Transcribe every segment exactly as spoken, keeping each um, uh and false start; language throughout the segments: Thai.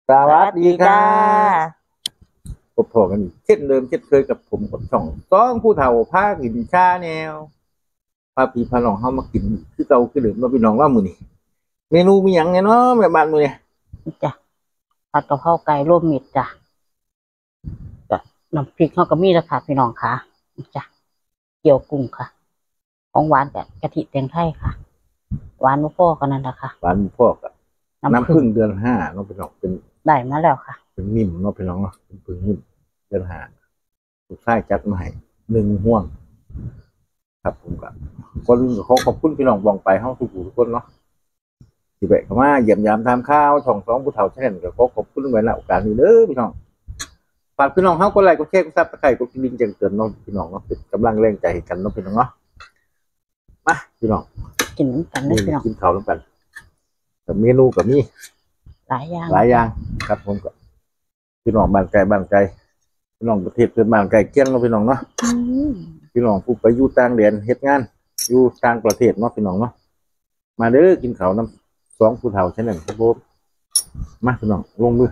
สวัสดีค่ะพบกันอีกเช่นเดิมเช่นเคยกับผมกับช่องสองผู้เฒ่าพากินชาแนวพาพี่พาน้องเข้ามากินคือเก่าคือเดิมมาพี่น้องว่ามือนี่เมนูมีอย่างเนี้ยเนาะแบบบ้านมือเนี่ยจ้ะผัดกะเพราไก่รวมมิตรจ้ะจ้ะน้ำพริกเขาก็มีแล้วค่ะพี่น้องค่ะจ้ะเกี๊ยวกุ้งค่ะของหวานกับกะทิแตงไทยค่ะหวานมะพร้าวกันนั่นแหละค่ะบ้านพ่อกับน้ำน้ำผึ้งพึ่งเดือนห้าเนาะพี่น้องเป็นได้มาแล้วค่ะเป็นนิ่มเนาะพี่น้องเนาะเป็นพึ่งนิ่มเดือนห้าลูกชายจัดมาให้หนึ่งห่วงครับผมกับคนขอขอบคุณพี่น้องบองไปห้องทุกผู้ทุกคนเนาะที่แวะเข้ามาเยี่ยมยามทำข้าวช่องสองผู้เฒ่าแช่นก็ขอขอบคุณไว้ณโอกาสนี้เด้อพี่น้อง ฝากพี่น้องเฮากดไลค์กดแชร์กดซับสไครต์กดกระดิ่งแจ้งเตือนน้องพี่น้องเนาะเป็นกำลังแรงใจให้กันเนาะพี่น้องเนาะมาพี่น้องกินน้ำกันได้พี่น้องกินข้าวน้ำกันกับเมนูกับมีหลายอย่างหลายอย่างครับผมก็พี่น้องบ้านไกลบ้านไกลพี่น้องประเทศเพื่อนบ้านไกลเคียงเนาะพี่น้องเนาะพี่น้องผู้ไปอยู่ต่างแดนเฮ็ดงานอยู่ต่างประเทศเนาะพี่น้องเนาะมาเด้อกินข้าวน้ำสองผู้เฒ่าเช่นนั้นครับผมมาพี่น้องลงมือ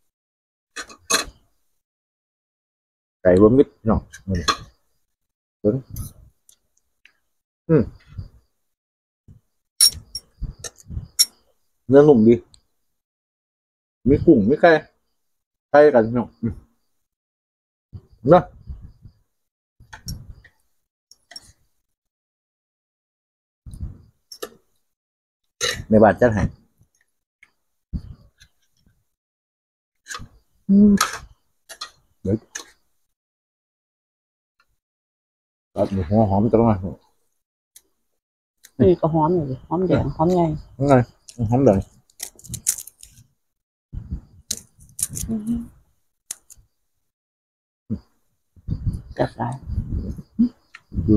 ไก่รวมมิตรพี่น้องนี่เบิ่งอืมเนื้อนุ่มดีมีกุ้งมีไก่ไก่กันพี่น้องเนาะในบ้านจัดให้เดี๋ยวตัดหัวหอมจังเลยนี่ก็หอมอยู่หอมแดงหอมใหญ่ยังไงหอมเลยจับได้ดู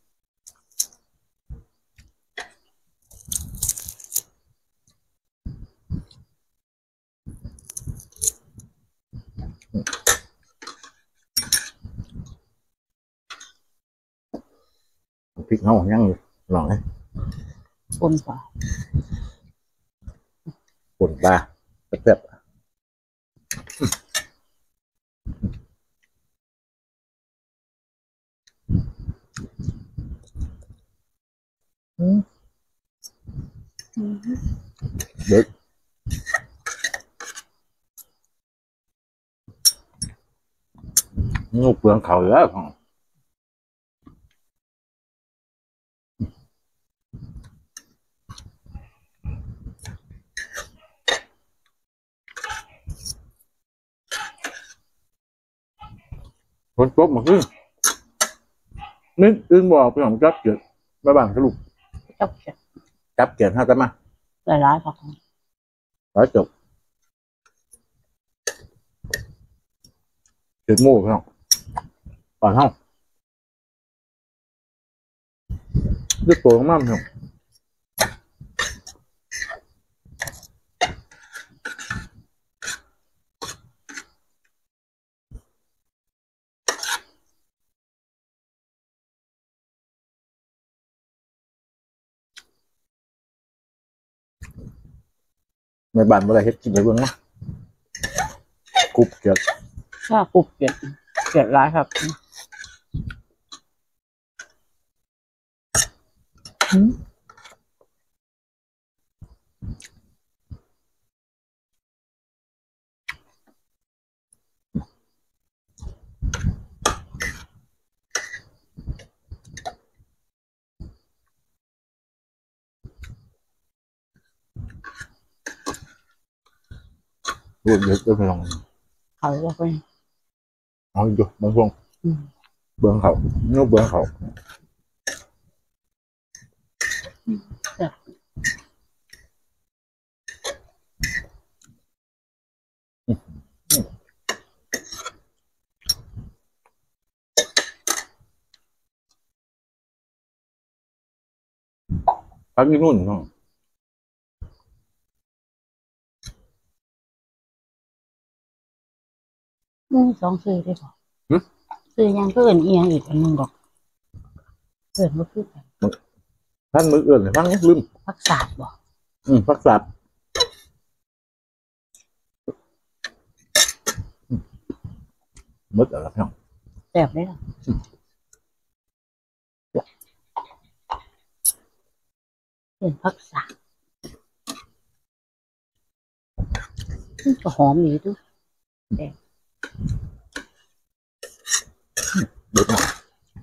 พริกเขายังอยู่หน่อยปนปลาป่นปลาแซ่บเด็กงูเปลืองเขาเยอะคนตกมาขึ้นนึกอึ้งบอกไปของจับเกิดมาบ้างสรุปจับเก็บจับเกิดห้าจะมาหลายร้ายค่ะร้อยจบเกิดมู่พี่น้องก่อนห้องเลือกตัวของมั่มพี่น้องในบ้านเมื่อไรเฮ็ดกินไปเบิ่งนะกุบเกิดถ้าปุบเก็บเก็บร้ายครับรวมเยอะก็ไปลองเขาจะไปเอาอยู่บางช่วงเบื้องเขาเนื้อเบื้องเขาพักที่นู่นเนาะมือสองซื้อได้ป่ะซื้อยังก็เอินเอียงอีกอันนึงดอกเอินว่าคือกันท่านมืออื่นพักนี้ลืมพักศาสตร์บ่อืมพักสับมึดอะไรพี่น้องแซ่บเลยล่ะเป็นผักสามันก็หอมดีด้วยเด็ดมาก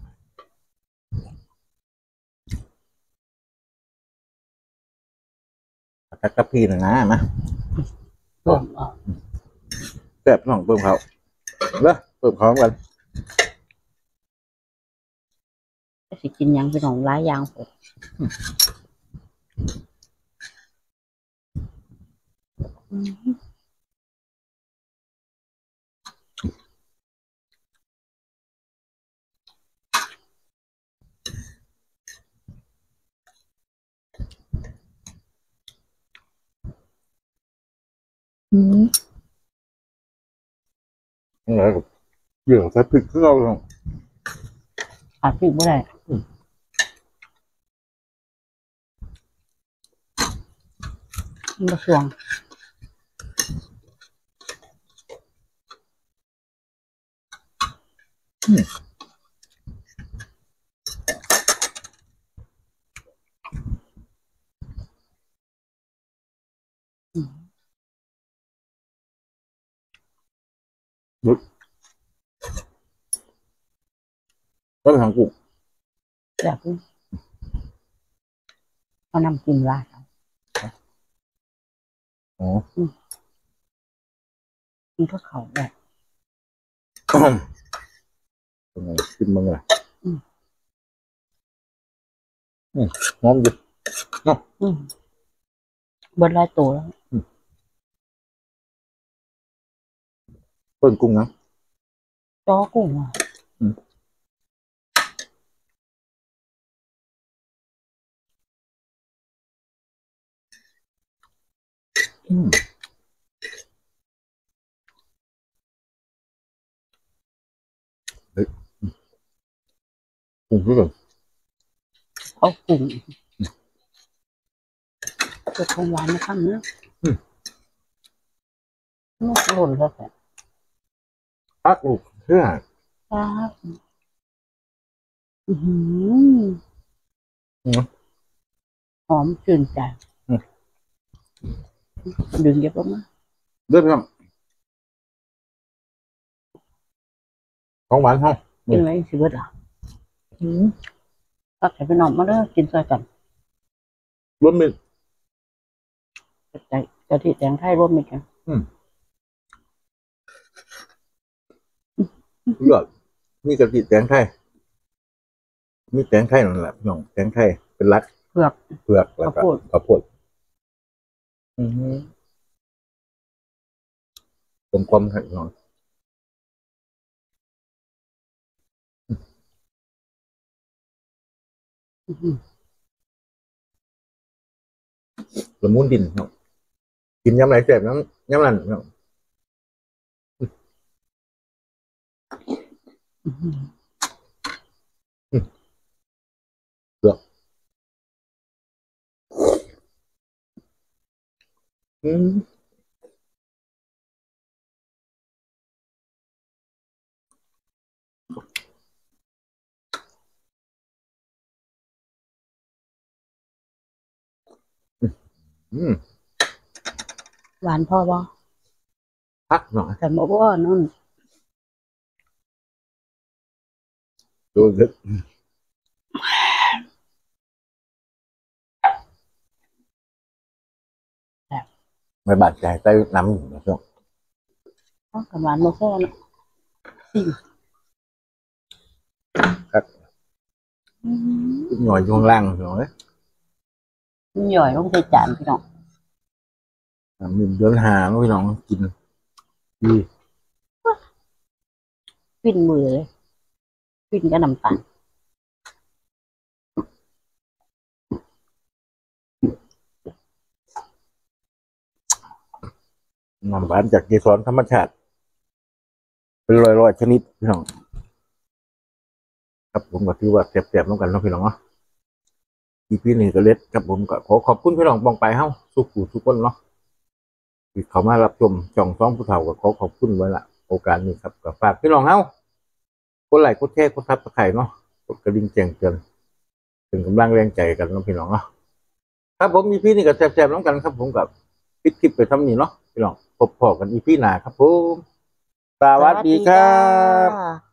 ตักกะพีนะนะนะเพิ่มเอาแซ่บพี่น้องเพิ่มเขาเด้อเพิ่มเขากันจะสิกินหยังพี่น้องหลายอย่างหมดอืมอืมอะไรกับเรื่องใส่พริกคือเราพี่น้องขาดพริกบ่ได้มันบ่สวงอืมอืมดุดก็ทางกุ้งแซ่บอยู่เอาน้ำจิ้มราดเอาอ๋อมันก็เข้าได้เป็นไงกินมึงอ่ะอืมอืมหอมดิเนาะอืมเบิดหลายตัวแล้วเพิ่มกุ้งนะจ้อกุ้งอ่ะอืม อืมเฮ้ยกุ้งคือแบบเอากุ้งตัวของหวานมาทำเนื้อมันหล่นแล้วแต่ปักลูกเชื่อครับอือหืออืมหอมชื่นใจอืมดึงเก็บออกมาเด้อพี่น้องของหวานห้องกินไว้สิเบิดอ่ะอืมตักให้พี่น้องมาเด้อกินซอยกันรวมมิตรใจกะทิแตงไทยร่วมมิตรกันอืมเลือดมีกะทิแตงไทยมีแตงไทยนั่นแหละพี่น้องแตงไทยเป็นหลักเผือกเผือกแล้วก็ข้าวโพดข้าวโพดอืมกลมกลมครับพี่น้องอื้อหือละมุนดินเนาะกินยำไหนแซ่บน้ำยำนั่นเนาะอื้อหือเลือกอืมอืมหวานพ่อบ่พักหน่อยแต่บอกว่านั่นดูดึกไม่บาดใจใต้น้ำอยู่นะช่วงเอากับหวานบ่พอเนาะซิมครับอื้อหือหน่อยช่วงล่างพี่น้องเอ้ยมันหย่อยลงใส่จานพี่น้องน้ำมันเดือนหาเนาะพี่น้องกินดีปิ้นมือเลยปิ้นกับน้ำตาลน้ำหวานจากเกสรธรรมชาติ เป็นร้อยๆชนิดพี่น้องครับผมก็ถือว่าแซ่บๆน้องกันเนาะพี่น้องเนาะอีพีนี้ก็เล็ดครับผมก็ขอขอบคุณพี่น้องบองไปเฮ้าสุขุทุกคนเนาะที่เขามารับชมจ่องซ้องผู้เฒ่าก็ขอขอบคุณไว้ละโอกาสนี้ครับก็ฝากพี่น้องเฮากดไลค์กดแชร์กดทับตะไคร่เนาะกดกระดิ่งแจ้งเตือนเป็นกำลังแรงใจกันเนาะพี่น้องเนาะครับผมอีพีนี้ก็แซ่บๆน้องกันครับผมกับปิดคลิปไปทำนี้เนาะพี่น้องพบพอกันอีพีหน้าครับผมสวัสดีครับสวัสดีจ้า